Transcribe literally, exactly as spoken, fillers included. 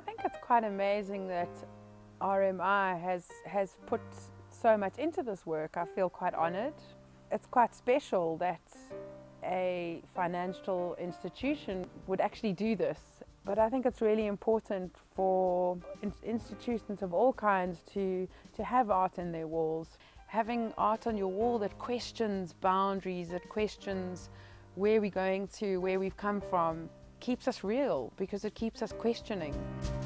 think it's quite amazing that R M I has, has put so much into this work. I feel quite honoured. It's quite special that a financial institution would actually do this. But I think it's really important for institutions of all kinds to, to have art in their walls. Having art on your wall that questions boundaries, that questions where we're going to, where we've come from, keeps us real because it keeps us questioning.